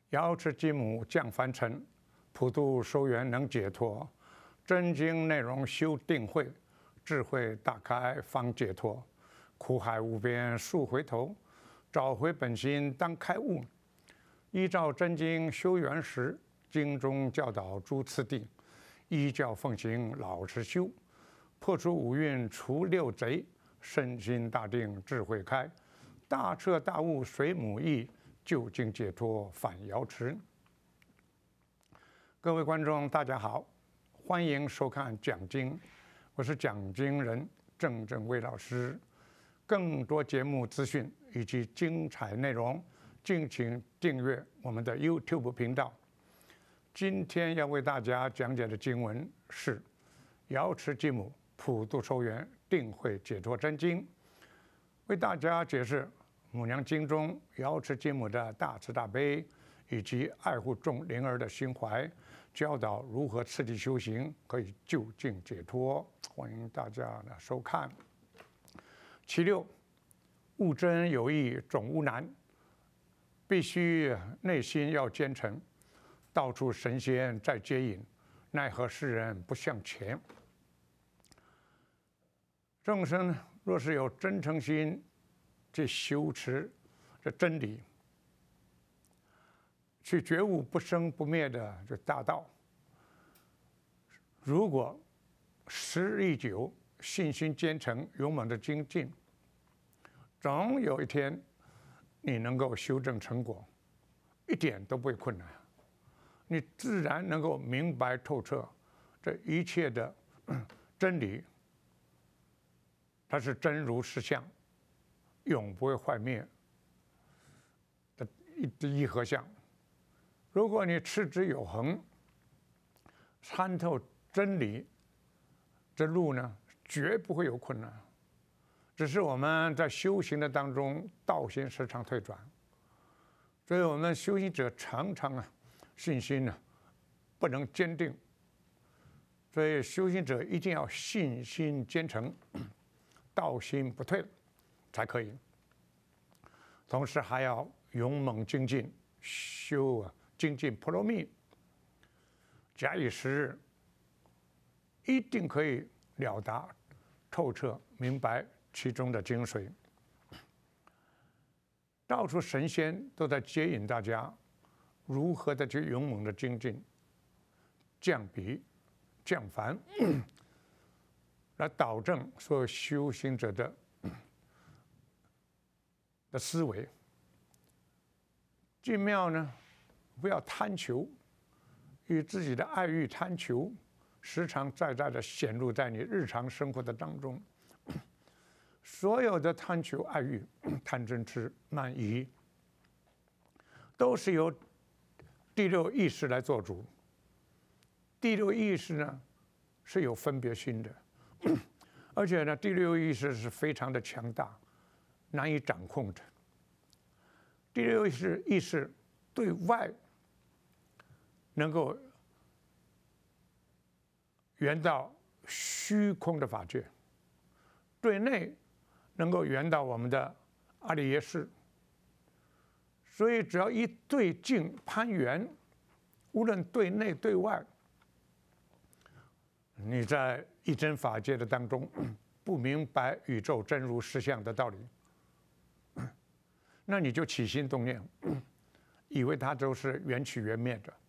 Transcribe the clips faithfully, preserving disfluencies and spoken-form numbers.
瑶池金母降凡尘，普度收圆能解脱。真经内容修定慧，智慧大开方解脱。苦海无边速回头，找回本心当开悟。依照真经修圆时，经中教导诸次第，依教奉行老实修，破除五蕴除六贼，身心大定智慧开，大彻大悟随母意，究竟解脱返瑶池。各位观众，大家好，欢迎收看讲经，我是讲经人郑正威老师。更多节目资讯以及精彩内容，敬请订阅我们的 YouTube 频道。今天要为大家讲解的经文是《瑶池金母普度收圆定慧解脱真经》，为大家解释母娘经中瑶池金母的大慈大悲，以及爱护众灵儿的心怀，教导如何次第修行可以究竟解脱。欢迎大家的收看。其六，悟真有益总无难，必须内心要坚诚。到处神仙在接引，奈何世人不向前？众生若是有真诚心去修持这真理，去觉悟不生不灭的这大道，如果时日一久，信心坚诚，勇猛的精进，总有一天你能够修正成果，一点都不会困难。你自然能够明白透彻这一切的真理，它是真如实相，永不会坏灭的一合相。如果你持之有恒，参透真理，这路呢绝不会有困难。只是我们在修行的当中，道心时常退转，所以我们修行者常常啊信心呢不能坚定，所以修行者一定要信心坚诚，道心不退才可以。同时还要勇猛精进，修啊精进波罗蜜，假以时日，一定可以了达透彻明白其中的精髓。到处神仙都在接引大家如何的去勇猛的精进，降彼降凡，来导正所有修行者的的思维。进庙呢，不要贪求，与自己的爱欲贪求时常在在的显露在你日常生活的当中。所有的贪求爱欲、贪嗔痴慢疑，都是由第六意识来做主。第六意识呢是有分别心的，而且呢，第六意识是非常的强大，难以掌控的。第六意识意识对外能够圆到虚空的法界，对内能够圆到我们的阿赖耶识。所以只要一对境攀缘，无论对内对外，你在一真法界的当中不明白宇宙真如实相的道理，那你就起心动念，以为它都是缘起缘灭的。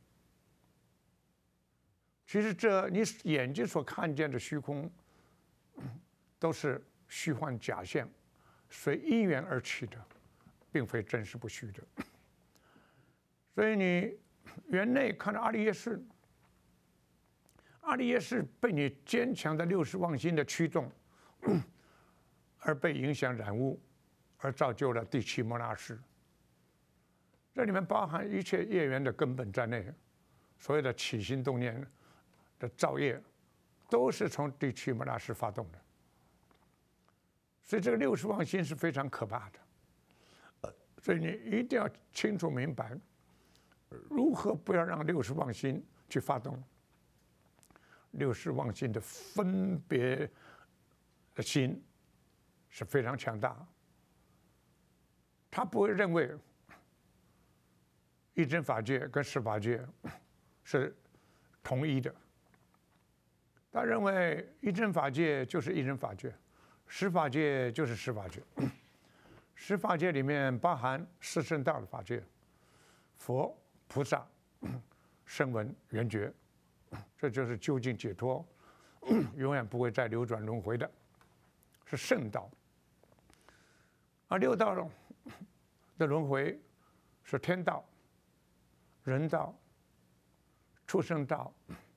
其实这你眼睛所看见的虚空，都是虚幻假象，随因缘而起的，并非真实不虚的。所以你缘内看到阿赖耶识，阿赖耶识被你坚强的六识妄心的驱动，而被影响染污，而造就了第七摩那识。这里面包含一切业缘的根本在内，所有的起心动念的造业，都是从第七摩那识发动的。所以这个六识妄心是非常可怕的，所以你一定要清楚明白，如何不要让六识妄心去发动。六识妄心的分别的心是非常强大，他不会认为一真法界跟十法界是同一的。他认为一真法界就是一真法界，十法界就是十法界。十法界里面包含四圣道的法界，佛、菩萨、声闻、缘觉，这就是究竟解脱，永远不会再流转轮回的，是圣道。而六道的轮回是天道、人道、畜生道、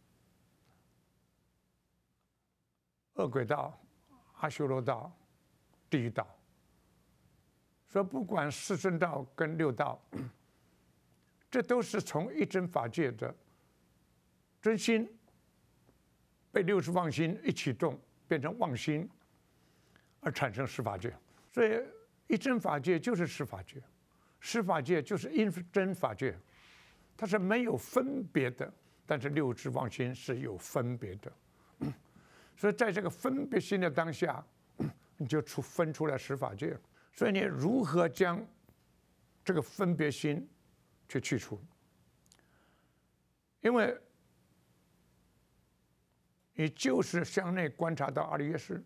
恶鬼道、阿修罗道、地狱道。所以不管四圣道跟六道，这都是从一真法界的真心被六识妄心一启动，变成妄心，而产生十法界。所以一真法界就是十法界，十法界就是一真法界，它是没有分别的。但是六识妄心是有分别的，所以在这个分别心的当下，你就出分出来十法界。所以你如何将这个分别心去去除？因为你就是向内观察到阿赖耶识，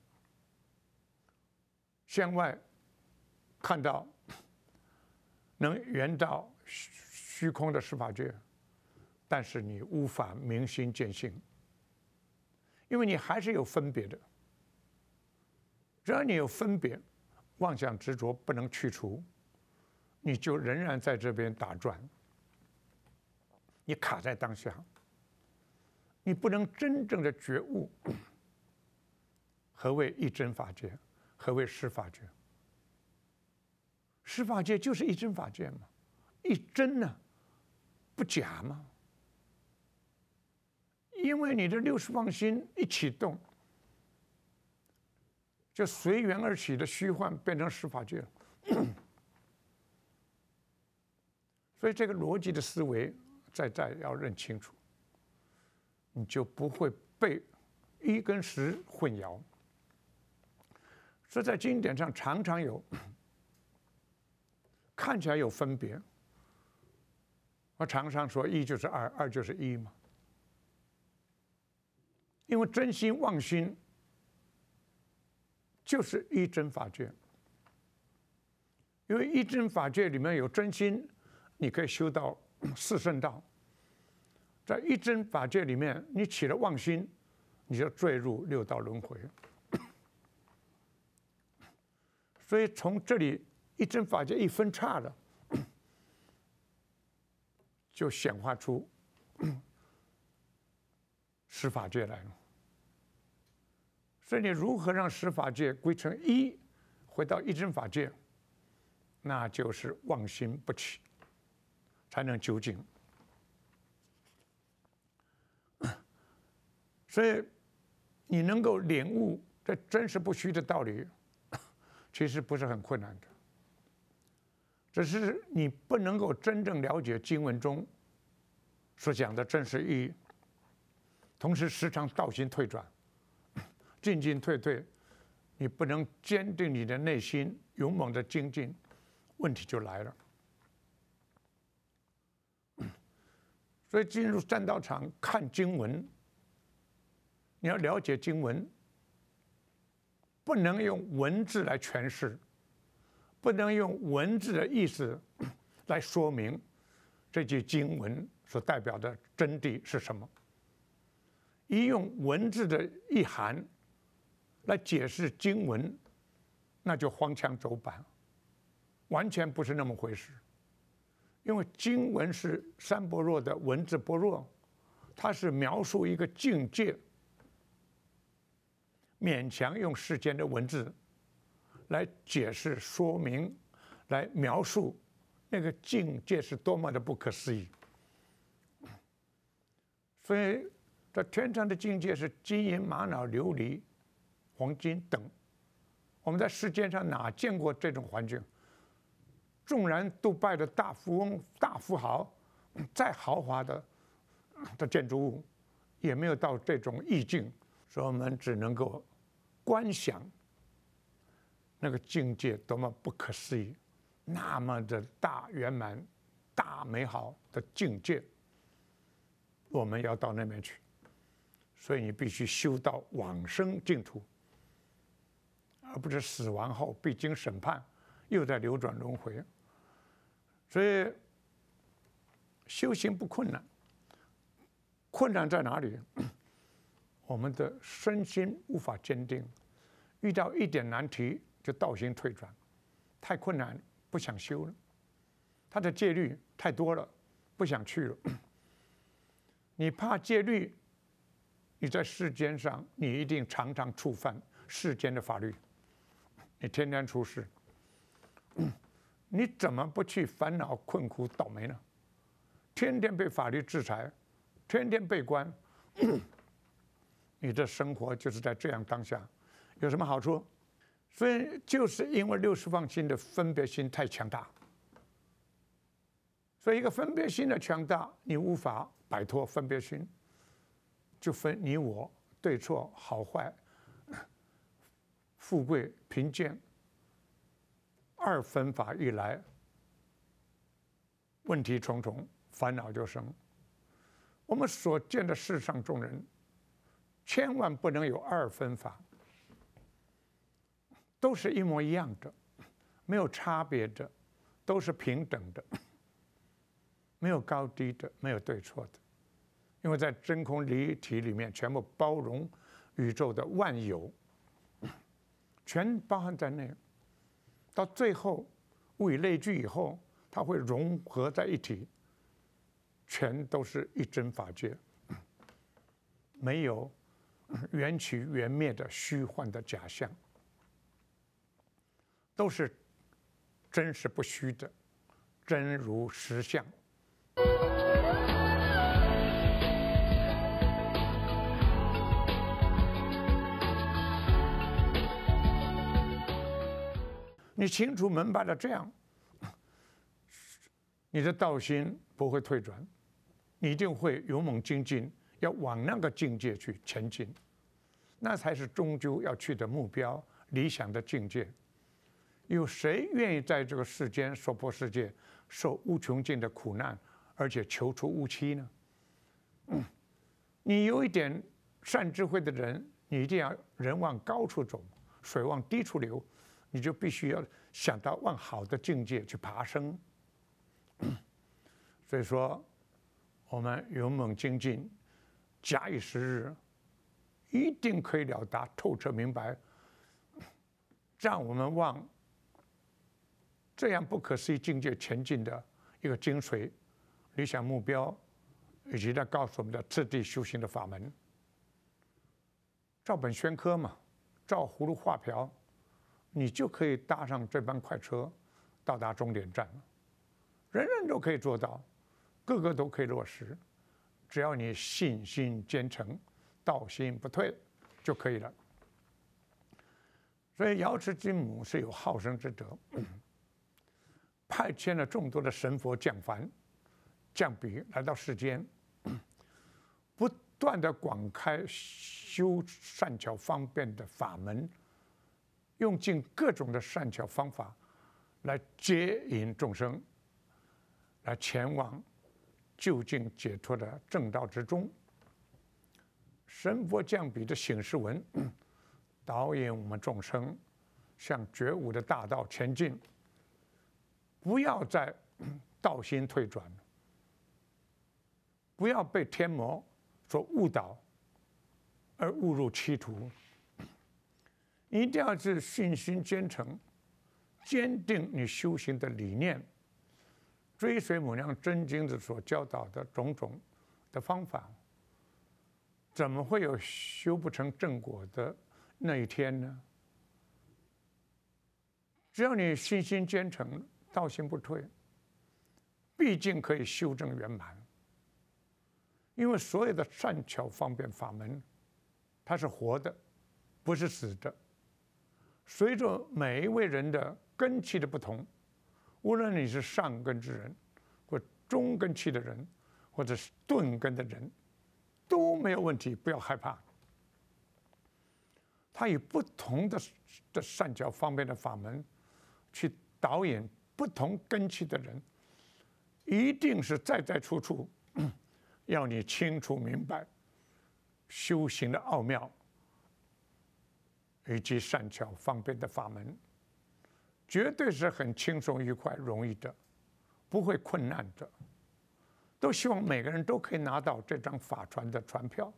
向外看到能圆到虚空的十法界，但是你无法明心见性，因为你还是有分别的。只要你有分别，妄想执着不能去除，你就仍然在这边打转，你卡在当下，你不能真正的觉悟何谓一真法界，何谓十法界。十法界就是一真法界嘛，一真呢、啊，不假吗？因为你的六识妄心一启动，就随缘而起的虚幻变成十法界了。所以这个逻辑的思维在在要认清楚，你就不会被一跟十混淆。所以在经典上常常有看起来有分别，我常常说一就是二，二就是一嘛。因为真心妄心就是一真法界，因为一真法界里面有真心，你可以修到四圣道。在一真法界里面，你起了妄心，你就坠入六道轮回。所以从这里一真法界一分叉了，就显化出十法界来了。所以你如何让十法界归成一，回到一真法界，那就是妄心不起，才能究竟。所以你能够领悟这真实不虚的道理，其实不是很困难的，只是你不能够真正了解经文中所讲的真实意义，同时时常倒行退转，进进退退，你不能坚定你的内心，勇猛的精进，问题就来了。所以进入战道场看经文，你要了解经文，不能用文字来诠释，不能用文字的意思来说明这句经文所代表的真谛是什么。一用文字的意涵来解释经文，那就荒腔走板，完全不是那么回事。因为经文是三般若的文字般若，它是描述一个境界，勉强用世间的文字来解释、说明、来描述那个境界是多么的不可思议。所以在天上的境界是金银玛瑙琉璃黄金等，我们在世间上哪见过这种环境？纵然杜拜的大富翁、大富豪，再豪华的的建筑物，也没有到这种意境，所以我们只能够观想那个境界多么不可思议，那么的大圆满， 大美好的境界，我们要到那边去。所以你必须修到往生净土，而不是死亡后必经审判，又在流转轮回。所以修行不困难，困难在哪里？我们的身心无法坚定，遇到一点难题就道心退转，太困难不想修了。他的戒律太多了，不想去了。你怕戒律，你在世间上你一定常常触犯世间的法律，你天天出事，你怎么不去烦恼困苦倒霉呢？天天被法律制裁，天天被关，你的生活就是在这样当下，有什么好处？所以就是因为六十放心的分别心太强大，所以一个分别心的强大，你无法摆脱分别心，就分你我对错好坏、富贵贫贱，二分法一来，问题重重，烦恼就生。我们所见的世上众人，千万不能有二分法，都是一模一样的，没有差别的，都是平等的，没有高低的，没有对错的。因为在真空离体里面，全部包容宇宙的万有，全包含在内。到最后，物以类聚以后，它会融合在一体，全都是一真法界，没有缘起缘灭的虚幻的假象，都是真实不虚的，真如实相。你清楚明白了这样，你的道心不会退转，你一定会勇猛精进，要往那个境界去前进，那才是终究要去的目标，理想的境界。有谁愿意在这个世间娑婆世界受无穷尽的苦难，而且求出无期呢？嗯，你有一点善智慧的人，你一定要人往高处走，水往低处流。你就必须要想到往好的境界去爬升。所以说，我们勇猛精进，假以时日，一定可以了达透彻明白，让我们往这样不可思议境界前进的一个精髓、理想目标，以及他告诉我们的次第修行的法门。照本宣科嘛，照葫芦画瓢。你就可以搭上这班快车，到达终点站了。人人都可以做到，个个都可以落实，只要你信心坚诚，道心不退，就可以了。所以瑶池金母是有好生之德，派遣了众多的神佛降凡、降笔来到世间，不断的广开修善巧方便的法门。用尽各种的善巧方法，来接引众生，来前往究竟解脱的正道之中。神佛降笔的醒示文，导引我们众生向觉悟的大道前进，不要再道心退转，不要被天魔所误导而误入歧途。一定要是信心坚诚，坚定你修行的理念，追随母娘真经子所教导的种种的方法，怎么会有修不成正果的那一天呢？只要你信心坚诚，道心不退，毕竟可以修正圆满。因为所有的善巧方便法门，它是活的，不是死的。随着每一位人的根气的不同，无论你是上根之人，或中根气的人，或者是钝根的人，都没有问题，不要害怕。他以不同的的善巧方便的法门，去导引不同根气的人， 一定是在在处处要你清楚明白修行的奥妙，以及善巧方便的法门，绝对是很轻松愉快、容易的，不会困难的。都希望每个人都可以拿到这张法船的船票。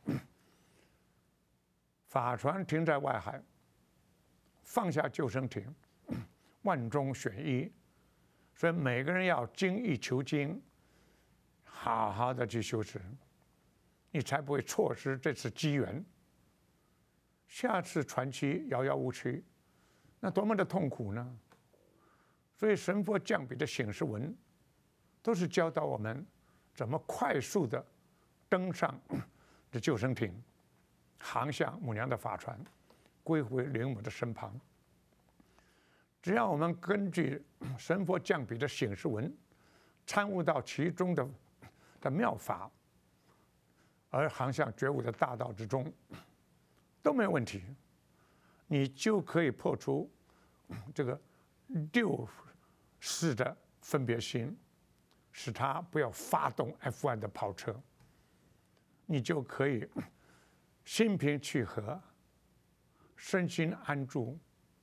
法船停在外海，放下救生艇，万中选一，所以每个人要精益求精，好好的去修持，你才不会错失这次机缘。下次船期遥遥无期，那多么的痛苦呢？所以神佛降笔的醒示文，都是教导我们怎么快速的登上这救生艇，航向母娘的法船，归回灵母的身旁。只要我们根据神佛降笔的醒示文，参悟到其中的的妙法，而航向觉悟的大道之中，都没有问题，你就可以破除这个六识的分别心，使它不要发动 F 一 的跑车，你就可以心平气和，身心安住，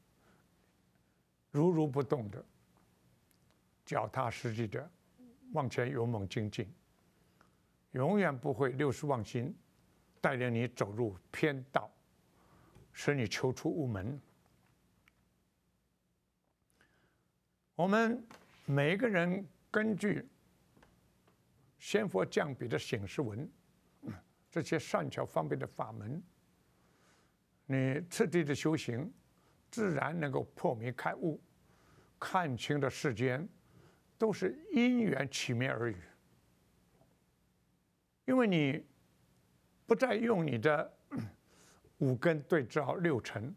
如如不动的，脚踏实地的往前勇猛精进，永远不会六识妄心带领你走入偏道，使你求出无门。我们每一个人根据仙佛降笔的醒示文，这些善巧方便的法门，你次第的修行，自然能够破迷开悟，看清的世间都是因缘起灭而已。因为你不再用你的五根对照六尘，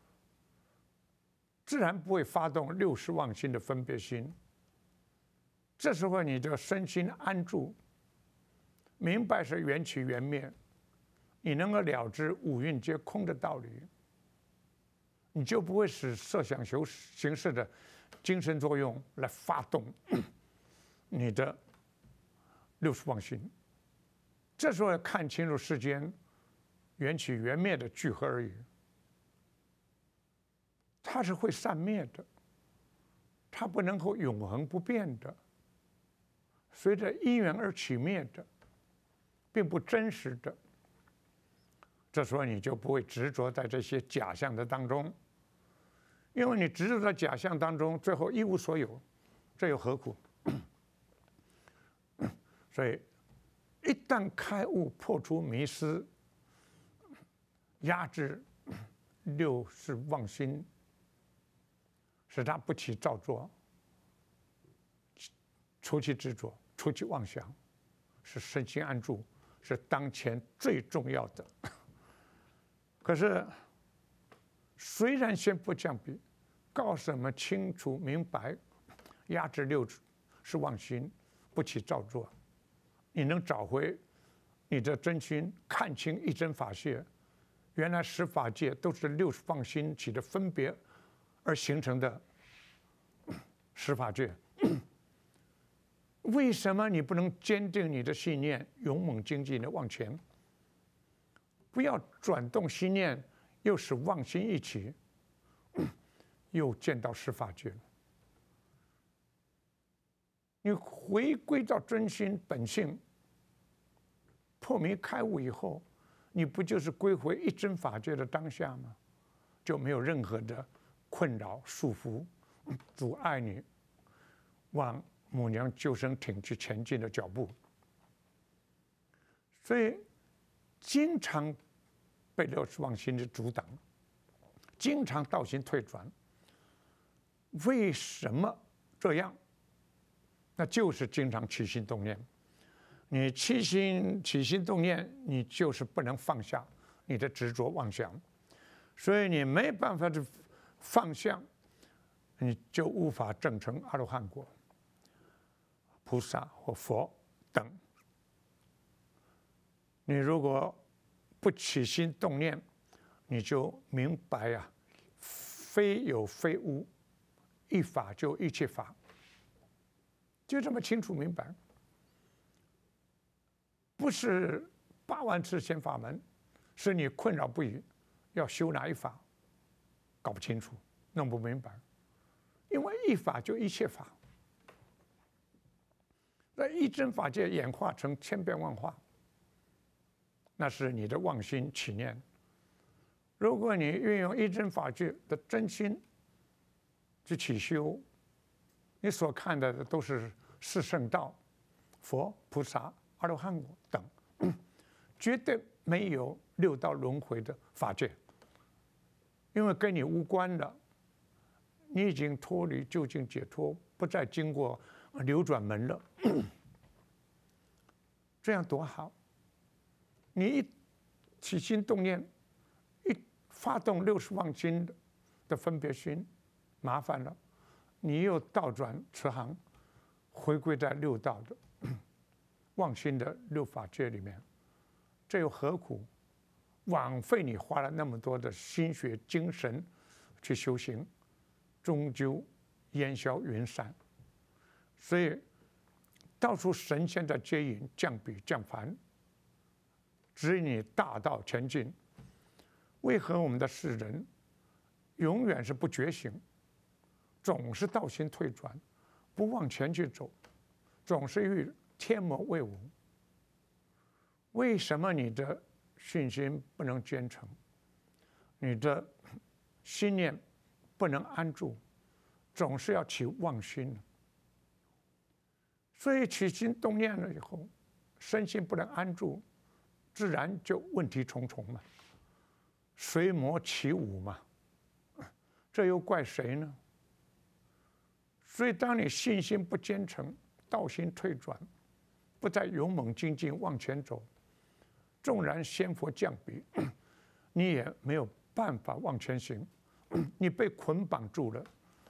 自然不会发动六识妄心的分别心。这时候你就身心安住，明白是缘起缘灭，你能够了知五蕴皆空的道理，你就不会使设想修形式的精神作用来发动你的六识妄心。这时候看清楚世间缘起缘灭的聚合而已，它是会散灭的，它不能够永恒不变的，随着因缘而起灭的，并不真实的。这时候你就不会执着在这些假象的当中，因为你执着在假象当中，最后一无所有，这又何苦？所以一旦开悟，破除迷失，压制六识妄心，使它不起造作，除其执着，除其妄想，是身心安住，是当前最重要的。可是，虽然先不降笔，告诉我们清楚明白，压制六识妄心，不起造作，你能找回你的真心，看清一真法界，原来十法界都是六识妄心起的分别而形成的十法界。为什么你不能坚定你的信念，勇猛精进的往前？不要转动心念，又使妄心一起，又见到十法界了。你回归到真心本性，破迷开悟以后，你不就是归回一真法界的当下吗？就没有任何的困扰、束缚、阻碍你往母娘救生艇去前进的脚步。所以，经常被六识妄心的阻挡，经常道心退转。为什么这样？那就是经常起心动念。你起心起心动念，你就是不能放下你的执着妄想，所以你没办法去放下，你就无法证成阿罗汉果、菩萨或佛等。你如果不起心动念，你就明白呀、啊，非有非无，一法就一切法。 就这么清楚明白。不是八万次先法门，是你困扰不已，要修哪一法，搞不清楚，弄不明白。因为一法就一切法，那一真法界演化成千变万化，那是你的妄心起念。如果你运用一真法界的真心去起修，你所看到的都是四圣道、佛、菩萨、阿罗汉果等，绝对没有六道轮回的法界，因为跟你无关了。你已经脱离究竟解脱，不再经过流转门了。这样多好！你一起心动念，一发动六十妄心的分别心，麻烦了，你又倒转慈航，回归在六道的妄心的六法界里面，这又何苦？枉费你花了那么多的心血精神去修行，终究烟消云散。所以到处神仙在接引、降笔、降凡，指引你大道前进。为何我们的世人永远是不觉醒，总是道心退转，不往前去走，总是与天魔为伍？为什么你的信心不能坚诚，你的心念不能安住，总是要起妄心？所以起心动念了以后，身心不能安住，自然就问题重重嘛，随魔起舞嘛，这又怪谁呢？所以当你信心不坚诚，道心退转，不再勇猛精进往前走，纵然仙佛降笔，你也没有办法往前行，你被捆绑住了，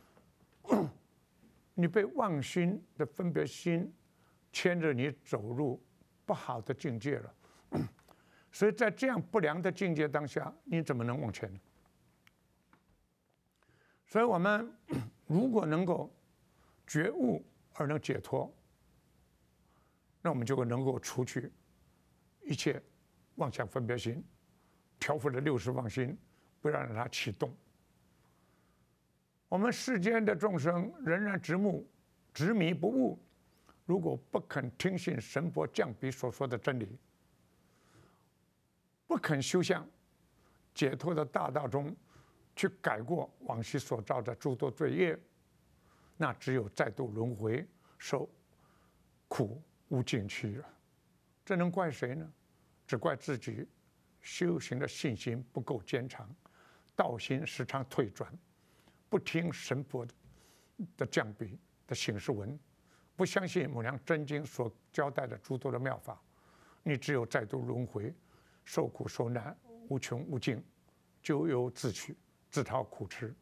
你被妄心的分别心牵着你走入不好的境界了。所以在这样不良的境界当下，你怎么能往前？所以我们如果能够觉悟而能解脱，那我们就能够除去一切妄想分别心，调伏了六识妄心，不让它启动。我们世间的众生仍然执目执迷不悟，如果不肯听信神佛降笔所说的真理，不肯修向解脱的大道中去改过往昔所造的诸多罪业，那只有再度轮回，受苦无尽去了。这能怪谁呢？只怪自己修行的信心不够坚强，道心时常退转，不听神佛的降笔的醒示文，不相信母娘真经所交代的诸多的妙法，你只有再度轮回，受苦受难，无穷无尽，咎由自取，自讨苦吃。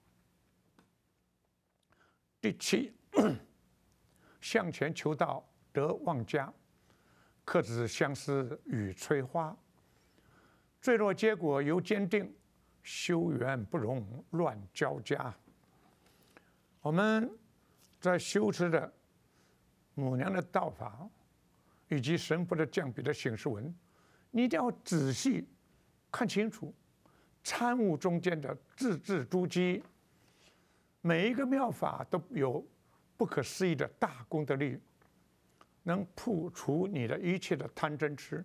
第七，向前求道得忘家，客子相思与催花。坠落结果犹坚定，修缘不容乱交加。我们在修持的母娘的道法，以及神佛的降笔的醒示文，你一定要仔细看清楚，参悟中间的字字珠玑。每一个妙法都有不可思议的大功德力，能破除你的一切的贪嗔痴，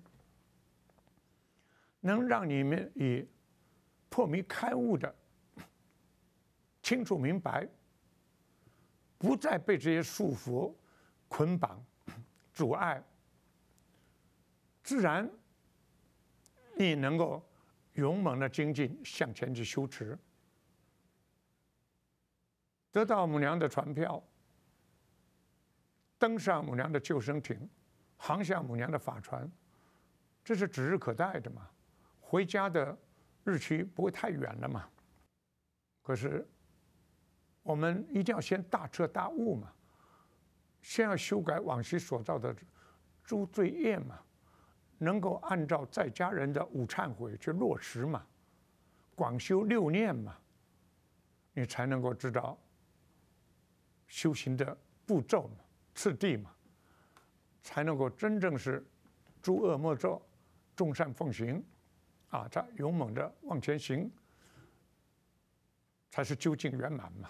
能让你们以破迷开悟的清楚明白，不再被这些束缚捆绑阻碍，自然你能够勇猛的精进向前去修持，得到母娘的传票，登上母娘的救生艇，航向母娘的法船，这是指日可待的嘛。回家的日期不会太远了嘛。可是我们一定要先大彻大悟嘛，先要修改往昔所造的诸罪业嘛，能够按照在家人的五忏悔去落实嘛，广修六念嘛，你才能够知道修行的步骤嘛。 次第嘛，才能够真正是诸恶莫作，众善奉行，啊，他勇猛的往前行，才是究竟圆满嘛。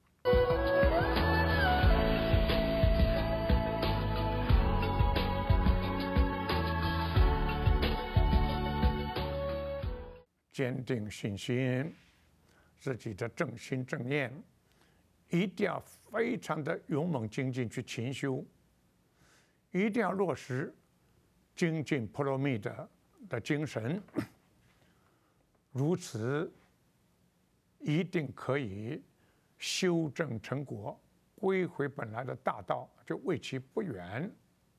坚定信心，自己的正心正念，一定要非常的勇猛精进去勤修，一定要落实精进波罗蜜的的精神，如此一定可以修正成果，归回本来的大道，就为期不远。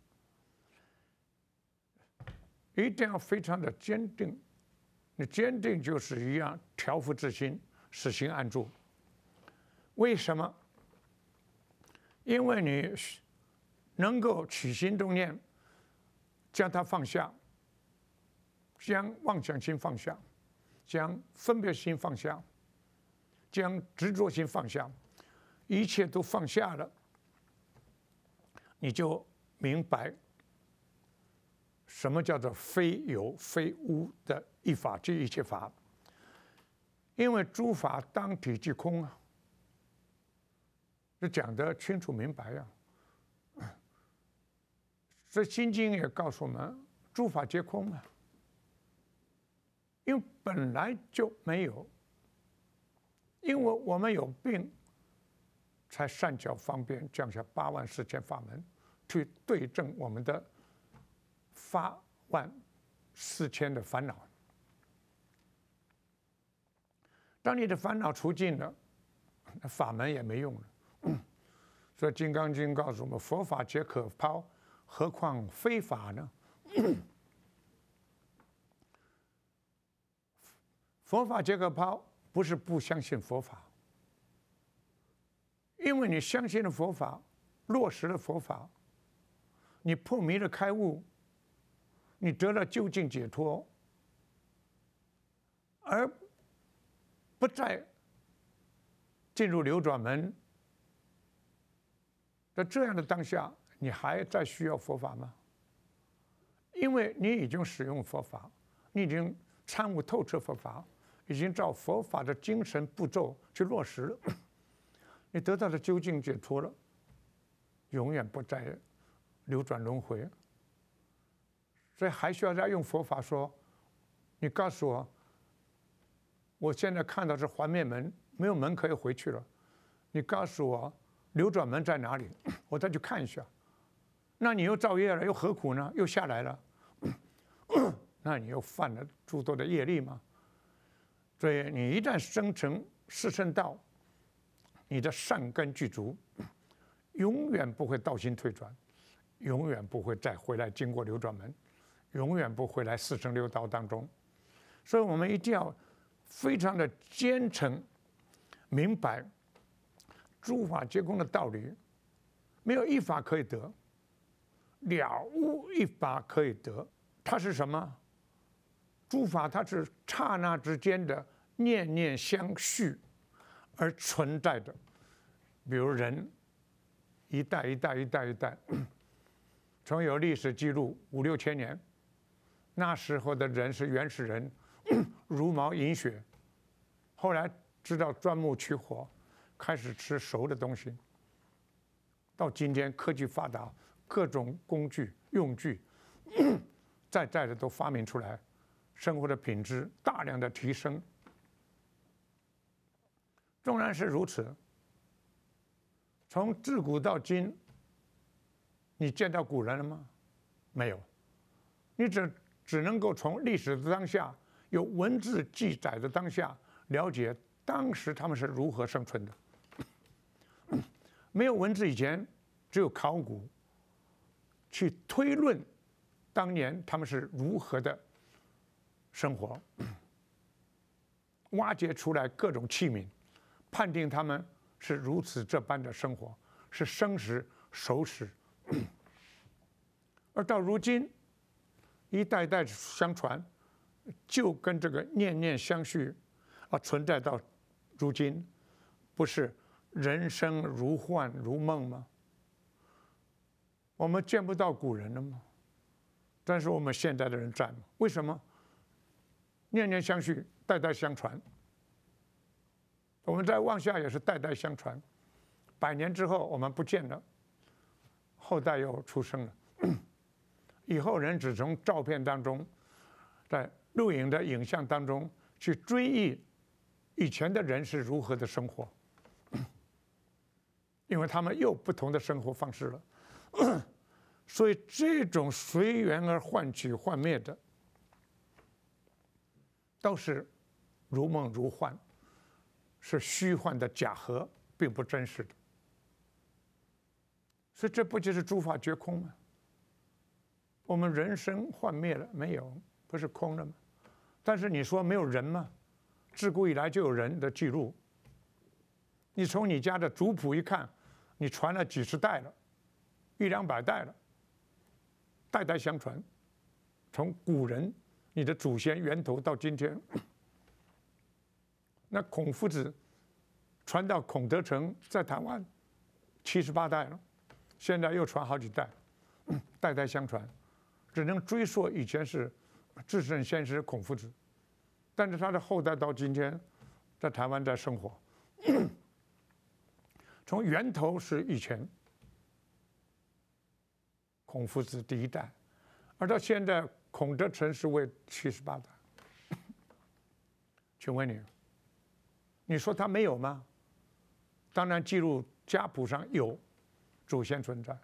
一定要非常的坚定。你坚定就是一样调伏自心，使心安住。为什么？因为你能够起心动念，将它放下，将妄想心放下，将分别心放下，将执着心放下，一切都放下了，你就明白什么叫做非有非无的一法即一切法。因为诸法当体即空啊，这讲得清楚明白呀、啊。这《心经》也告诉我们，诸法皆空嘛，因为本来就没有，因为我们有病，才善巧方便降下八万四千法门，去对症我们的八万四千的烦恼。当你的烦恼除尽了，法门也没用了。所以《金刚经》告诉我们：佛法皆可抛，何况非法呢？佛法皆可抛，不是不相信佛法，因为你相信了佛法，落实了佛法，你破迷了开悟，你得了究竟解脱，而不再进入流转门。在这样的当下，你还在需要佛法吗？因为你已经使用佛法，你已经参悟透彻佛法，已经照佛法的精神步骤去落实了，你得到了究竟解脱了，永远不再流转轮回。所以还需要再用佛法说，你告诉我，我现在看到是环面门，没有门可以回去了，你告诉我流转门在哪里，我再去看一下。那你又造业了，又何苦呢？又下来了，那你又犯了诸多的业力吗？所以你一旦生成四圣道，你的善根具足，永远不会道心退转，永远不会再回来经过流转门，永远不会来四圣六道当中。所以我们一定要非常的虔诚，明白诸法皆空的道理，没有一法可以得，了无一法可以得。它是什么？诸法它是刹那之间的念念相续而存在的。比如人一代一代一代一代，从有历史记录五六千年，那时候的人是原始人，茹毛饮血，后来知道钻木取火，开始吃熟的东西。到今天科技发达，各种工具用具在在的都发明出来，生活的品质大量的提升。纵然是如此，从自古到今，你见到古人了吗？没有，你只只能够从历史的当下，有文字记载的当下，了解当时他们是如何生存的。没有文字以前，只有考古，去推论当年他们是如何的生活，挖掘出来各种器皿，判定他们是如此这般的生活，是生食熟食。而到如今，一代代相传，就跟这个念念相续啊，存在到如今，不是人生如幻如梦吗？ 我们见不到古人了吗？但是我们现在的人在吗？为什么？念念相续，代代相传。我们在望夏也是代代相传，百年之后我们不见了，后代又出生了，以后人只从照片当中，在录影的影像当中去追忆以前的人是如何的生活，因为他们有不同的生活方式了，所以这种随缘而幻起幻灭的，都是如梦如幻。是虚幻的假合，并不真实的，所以这不就是诸法皆空吗？我们人生幻灭了没有？不是空了吗？但是你说没有人吗？自古以来就有人的记录。你从你家的族谱一看，你传了几十代了，一两百代了，代代相传，从古人你的祖先源头到今天。那孔夫子传到孔德成在台湾七十八代了，现在又传好几代，代代相传，只能追溯以前是至圣先师孔夫子，但是他的后代到今天在台湾在生活，从源头是以前孔夫子第一代，而到现在孔德成是为七十八代，请问你？你说他没有吗？当然，记录家谱上有祖先存在，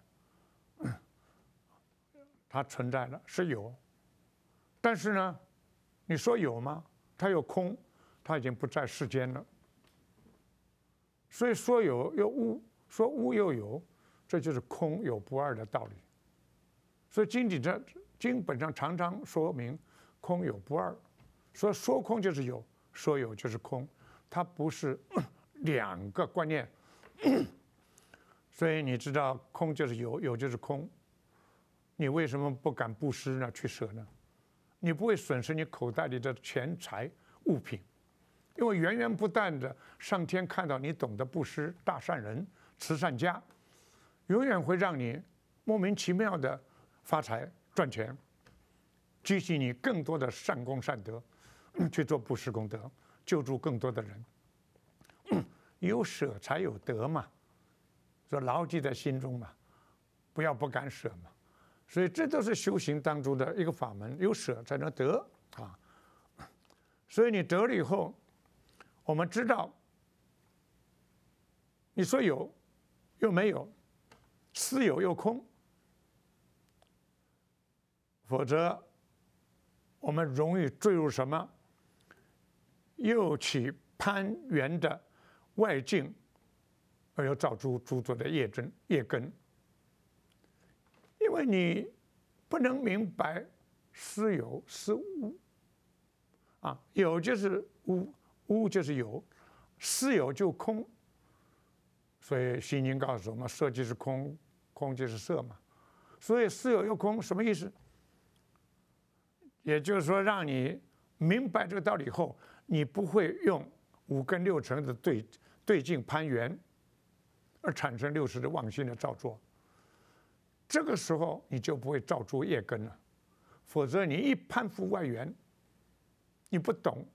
他存在了是有，但是呢，你说有吗？他有空，他已经不在世间了。所以说有又无，说无又有，这就是空有不二的道理。所以经典上经本上常常说明空有不二，说说空就是有，说有就是空。它不是两个观念，所以你知道空就是有，有就是空。你为什么不敢布施呢？去舍呢？你不会损失你口袋里的钱财物品，因为源源不断的上天看到你懂得布施，大善人、慈善家，永远会让你莫名其妙的发财赚钱，激起你更多的善功善德，去做布施功德。救助更多的人，有舍才有得嘛，说牢记在心中嘛，不要不敢舍嘛，所以这都是修行当中的一个法门，有舍才能得啊。所以你得了以后，我们知道，你说有又没有，私有又空，否则我们容易坠入什么？又起攀缘的外境，而又造出诸多的业根业根。因为你不能明白私有私无，啊，有就是无，无就是有，私有就空。所以《心经》告诉我们，色即是空，空即是色嘛。所以私有又空什么意思？也就是说，让你明白这个道理以后，你不会用五根六尘的对对境攀缘，而产生六识的妄心的造作。这个时候你就不会造出业根了，否则你一攀附外缘，你不懂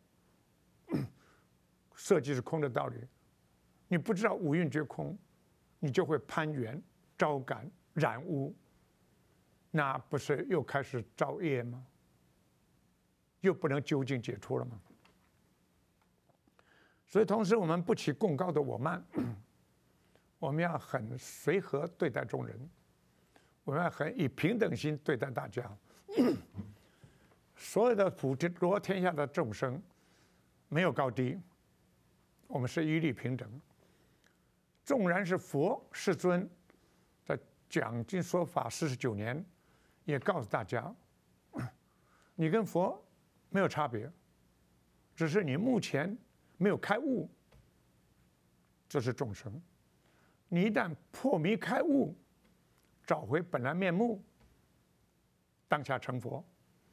色即是空的道理，你不知道五蕴皆空，你就会攀缘、招感、染污，那不是又开始造业吗？又不能究竟解脱了吗？所以，同时我们不起更高的我慢，我们要很随和对待众人，我们要很以平等心对待大家。所有的普罗天下的众生没有高低，我们是一律平等。纵然是佛世尊在讲经说法四十九年，也告诉大家，你跟佛没有差别，只是你目前没有开悟，这是众生。你一旦破迷开悟，找回本来面目，当下成佛，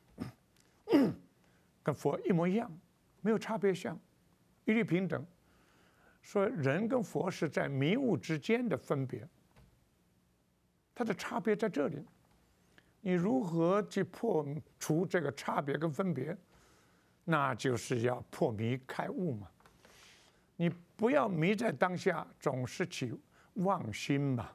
跟佛一模一样，没有差别相，一律平等。说人跟佛是在迷悟之间的分别， 它的差别在这里。你如何去破除这个差别跟分别？那就是要破迷开悟嘛。你不要迷在当下，总是起妄心嘛。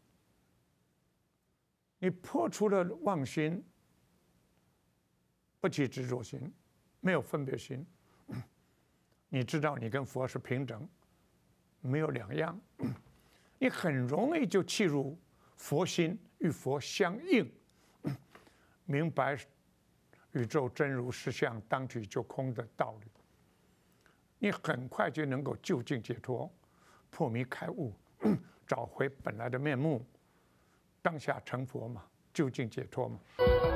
你破除了妄心，不起执着心，没有分别心，你知道你跟佛是平等，没有两样，你很容易就契入佛心，与佛相应，明白宇宙真如实相当体就空的道理。你很快就能够究竟解脱，破迷开悟，找回本来的面目，当下成佛嘛，究竟解脱嘛。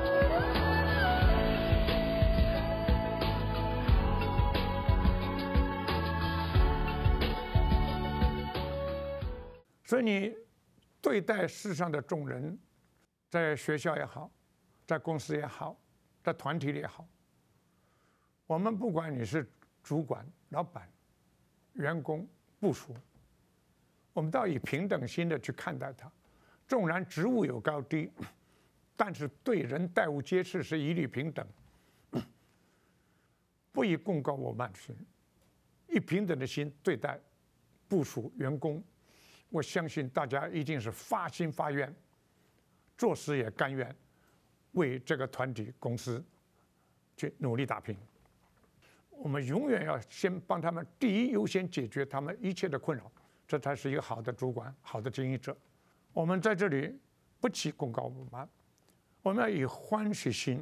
所以你对待世上的众人，在学校也好，在公司也好，在团体里也好，我们不管你是主管、老板、员工、部属，我们都要以平等心的去看待他。纵然职务有高低，但是对人待物接事是一律平等，不以共高我慢心，以平等的心对待部属、员工。我相信大家一定是发心发愿，做事也甘愿为这个团体公司去努力打拼。我们永远要先帮他们第一优先解决他们一切的困扰，这才是一个好的主管、好的经营者。我们在这里不起功高我慢，我们要以欢喜心。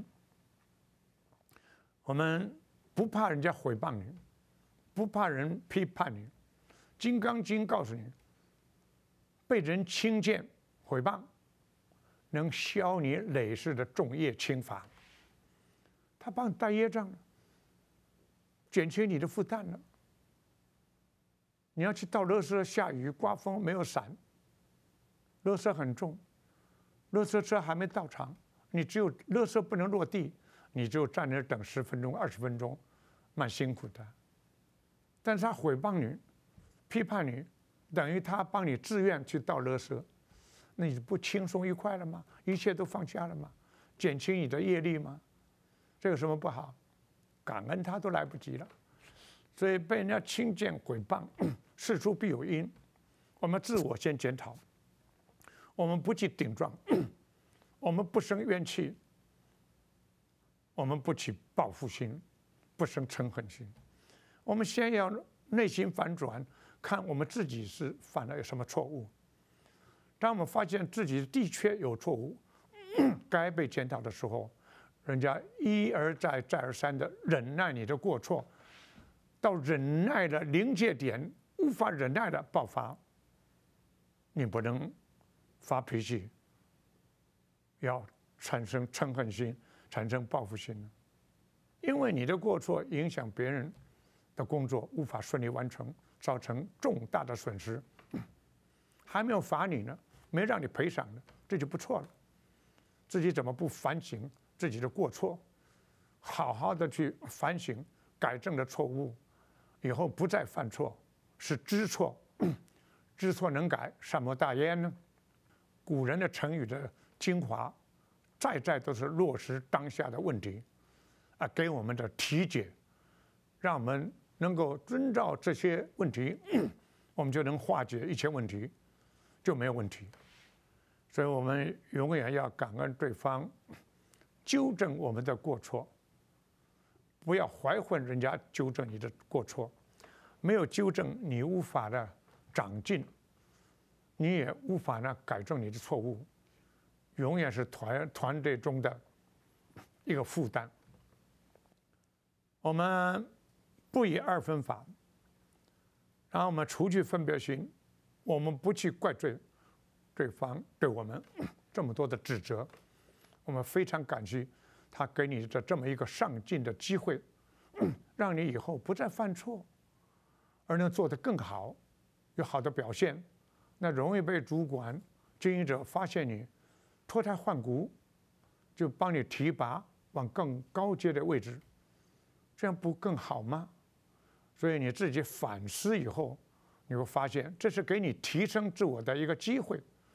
我们不怕人家诽谤你，不怕人批判你。《金刚经》告诉你，被人轻贱诽谤，能消你累世的重业轻罚。他帮你带业障了，减轻你的负担了。你要去倒垃圾，下雨刮风没有伞，垃圾很重，垃圾车还没到场，你只有垃圾不能落地，你就站那等十分钟、二十分钟，蛮辛苦的。但是他诽谤你、批判你，等于他帮你自愿去倒垃圾，那你不轻松愉快了吗？一切都放下了吗？减轻你的业力吗？这有什么不好？感恩他都来不及了。所以被人家轻贱诽谤，事出必有因，我们自我先检讨。我们不去顶撞，我们不生怨气，我们不起报复心，不生嗔恨心。我们先要内心反转，看我们自己是犯了有什么错误。当我们发现自己的确有错误，该被检讨的时候，人家一而再、再而三的忍耐你的过错，到忍耐的临界点，无法忍耐的爆发，你不能发脾气，要产生嗔恨心，产生报复心，因为你的过错影响别人的工作无法顺利完成，造成重大的损失，还没有罚你呢，没让你赔偿呢，这就不错了。自己怎么不反省自己的过错，好好的去反省改正的错误，以后不再犯错，是知错，知错能改，善莫大焉呢。古人的成语的精华，在在都是落实当下的问题，啊，给我们的题解，让我们能够遵照这些问题，我们就能化解一切问题，就没有问题。所以我们永远要感恩对方，纠正我们的过错，不要怀恨人家纠正你的过错，没有纠正你无法的长进，你也无法呢改正你的错误，永远是团团队中的一个负担。我们不以二分法，然后我们除去分别心，我们不去怪罪对方对我们这么多的指责，我们非常感激他给你的这么一个上进的机会，让你以后不再犯错，而能做得更好，有好的表现。那容易被主管、经营者发现你脱胎换骨，就帮你提拔往更高阶的位置，这样不更好吗？所以你自己反思以后，你会发现这是给你提升自我的一个机会，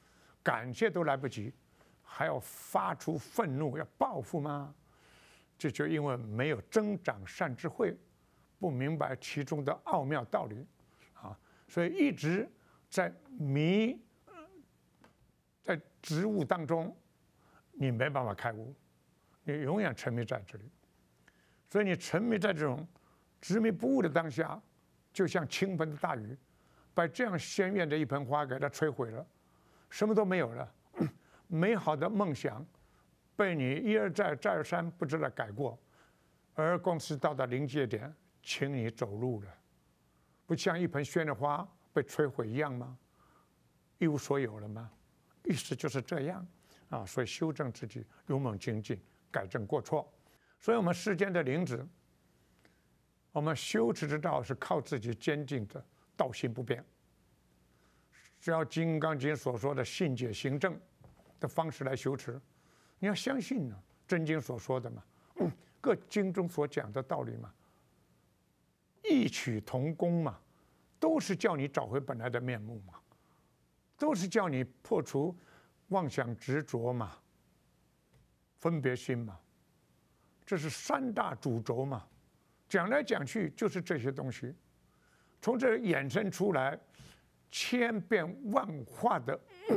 感谢都来不及，还要发出愤怒要报复吗？这就因为没有增长善智慧，不明白其中的奥妙道理啊，所以一直在迷，在执悟当中，你没办法开悟，你永远沉迷在这里。所以你沉迷在这种执迷不悟的当下，就像倾盆的大雨，把这样鲜艳的一盆花给它摧毁了，什么都没有了。美好的梦想被你一而再再而三不知道改过，而公司到达临界点，请你走路了，不像一盆鲜的花被摧毁一样吗？一无所有了吗？意思就是这样啊！所以修正自己，勇猛精进，改正过错。所以我们世间的灵子，我们修持之道是靠自己坚定的道心不变，只要《金刚经》所说的信解行证的方式来修持，你要相信呢、啊，真经所说的嘛，嗯，各经中所讲的道理嘛，异曲同工嘛，都是叫你找回本来的面目嘛，都是叫你破除妄想执着嘛，分别心嘛，这是三大主轴嘛，讲来讲去就是这些东西，从这衍生出来千变万化的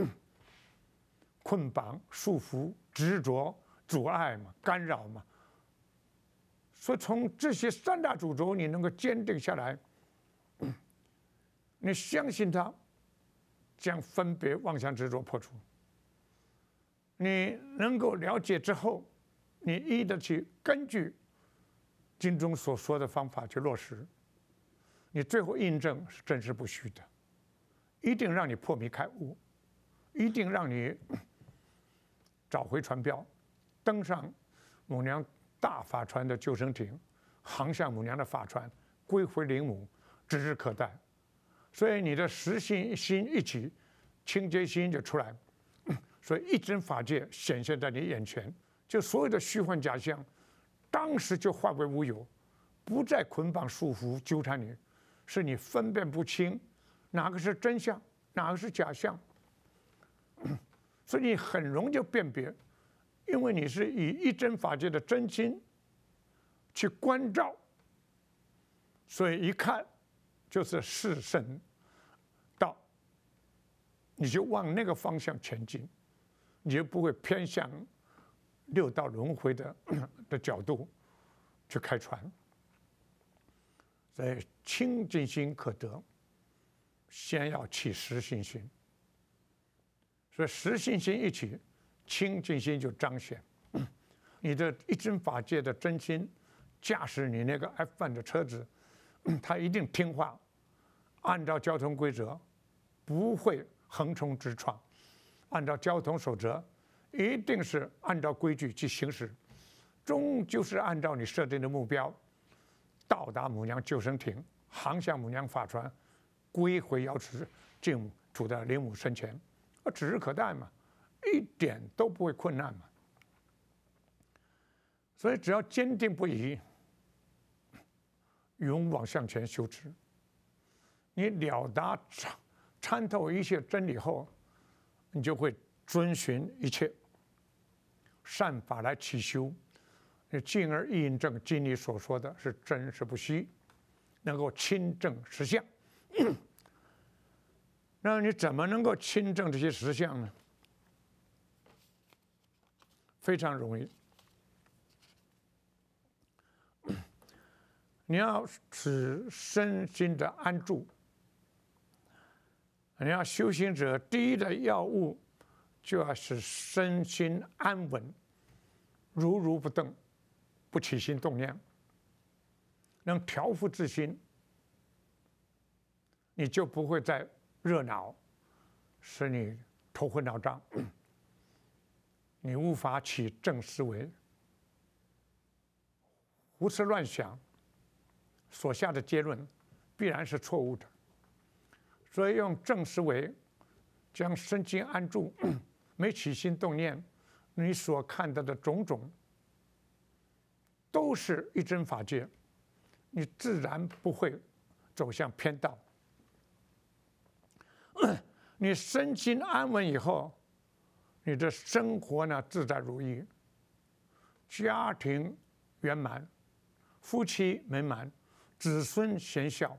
捆绑、束缚、执着、阻碍嘛，干扰嘛。所以从这些三大主轴，你能够坚定下来，你相信它，将分别妄想执着破除。你能够了解之后，你依得去根据经中所说的方法去落实，你最后印证是真实不虚的，一定让你破迷开悟，一定让你找回船标，登上母娘大法船的救生艇，航向母娘的法船，归回灵母，指日可待。所以你的实心心一起，清洁心就出来，所以一真法界显现在你眼前，就所有的虚幻假象，当时就化为无有，不再捆绑束缚纠缠你，是你分辨不清哪个是真相，哪个是假象，所以你很容易就辨别，因为你是以一真法界的真心去关照，所以一看就是是圣道，你就往那个方向前进，你就不会偏向六道轮回的的角度去开船。所以清净心可得，先要起实信心。所以实信心一起，清净心就彰显。你的一真法界的真心驾驶你那个 F 一 的车子，它一定听话，按照交通规则，不会横冲直撞，按照交通守则，一定是按照规矩去行驶，终究是按照你设定的目标，到达母娘救生艇，航向母娘法船，归回瑶池净土的灵母身前，而指日可待嘛，一点都不会困难嘛。所以只要坚定不移，勇往向前修持，你了达参参透一切真理后，你就会遵循一切善法来起修，你进而印证经里所说的是真实不虚，能够亲证实相。那你怎么能够亲证这些实相呢？非常容易，你要使身心的安住。你要修行者第一的要务，就要使身心安稳，如如不动，不起心动念，能调伏自心，你就不会再热闹，使你头昏脑胀，你无法起正思维，胡思乱想，所下的结论必然是错误的。所以用正思维将身心安住，没起心动念，你所看到的种种都是一真法界，你自然不会走向偏道。你身心安稳以后， 你的生活呢自在如意，家庭圆满，夫妻美满，子孙贤孝，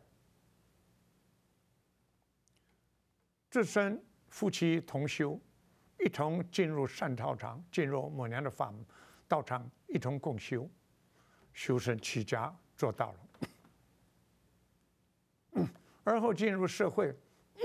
自身夫妻同修，一同进入善道场，进入母娘的法道场，一同共修，修身齐家做到了。而后进入社会，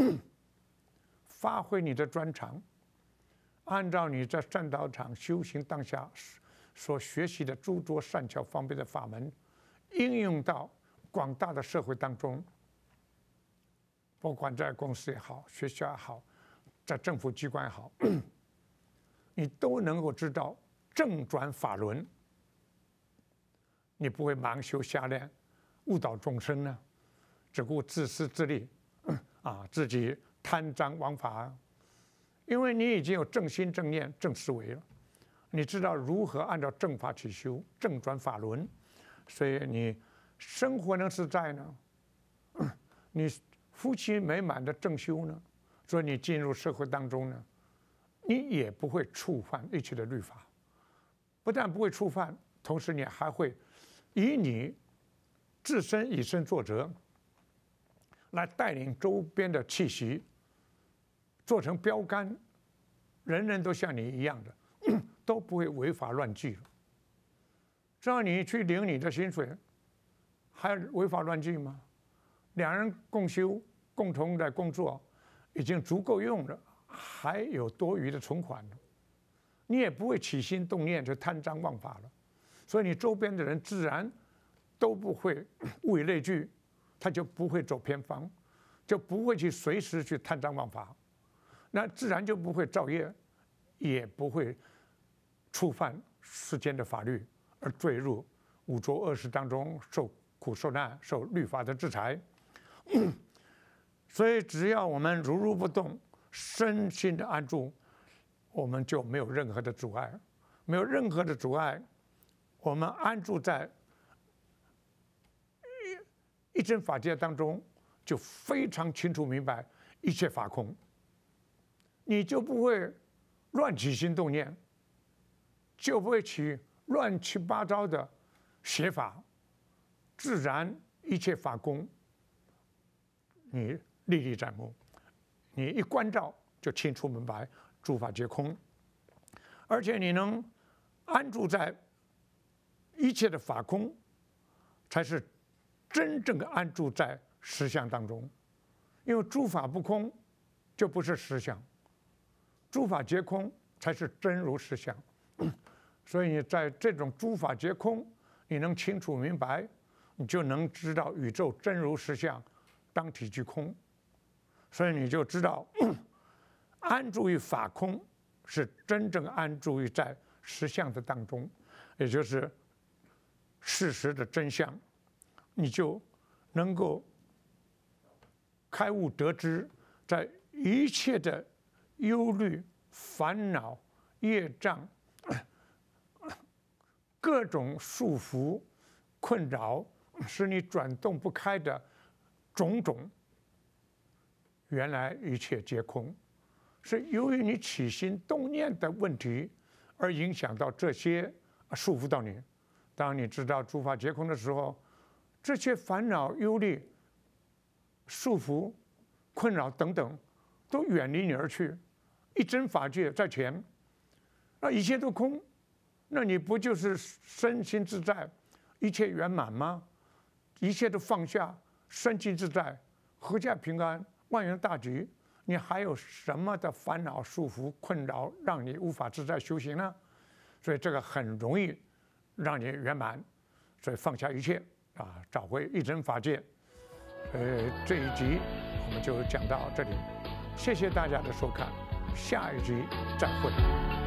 发挥你的专长，按照你在善道场修行当下所学习的诸多善巧方便的法门，应用到广大的社会当中，不管在公司也好，学校也好，在政府机关也好，你都能够知道正转法轮，你不会盲修瞎练，误导众生呢，只顾自私自利，啊，自己贪赃枉法，因为你已经有正心正念正思维了，你知道如何按照正法去修，正转法轮，所以你生活能自在呢，你夫妻美满的正修呢，所以你进入社会当中呢，你也不会触犯一切的律法，不但不会触犯，同时你还会以你自身以身作则，来带领周边的气息，做成标杆，人人都像你一样的，都不会违法乱纪了。只要你去领你的薪水，还违法乱纪吗？两人共修，共同的工作，已经足够用了，还有多余的存款了，你也不会起心动念就贪赃枉法了，所以你周边的人自然都不会物以类聚，他就不会走偏方，就不会去随时去贪赃枉法，那自然就不会造业，也不会触犯世间的法律，而坠入五浊恶世当中受苦受难，受律法的制裁。所以只要我们如如不动，身心的安住，我们就没有任何的阻碍，没有任何的阻碍，我们安住在一真法界当中，就非常清楚明白一切法空，你就不会乱起心动念，就不会起乱七八糟的邪法，自然一切法空，你历历在目，你一关照就清楚明白诸法皆空，而且你能安住在一切的法空，才是真正的安住在实相当中。因为诸法不空，就不是实相；诸法皆空，才是真如实相。所以你在这种诸法皆空，你能清楚明白，你就能知道宇宙真如实相，当体即空。所以你就知道，安住于法空，是真正安住于在实相的当中，也就是事实的真相，你就能够开悟得知，在一切的忧虑、烦恼、业障、各种束缚、困扰，使你转动不开的种种，原来一切皆空，是由于你起心动念的问题而影响到这些，束缚到你。当你知道诸法皆空的时候，这些烦恼、忧虑、束缚、困扰等等，都远离你而去。一真法界在前，那一切都空，那你不就是身心自在，一切圆满吗？一切都放下，身心自在，阖家平安，万元大吉，你还有什么的烦恼、束缚、困扰，让你无法自在修行呢？所以这个很容易让你圆满，所以放下一切啊，找回一真法界。呃，这一集我们就讲到这里，谢谢大家的收看，下一集再会。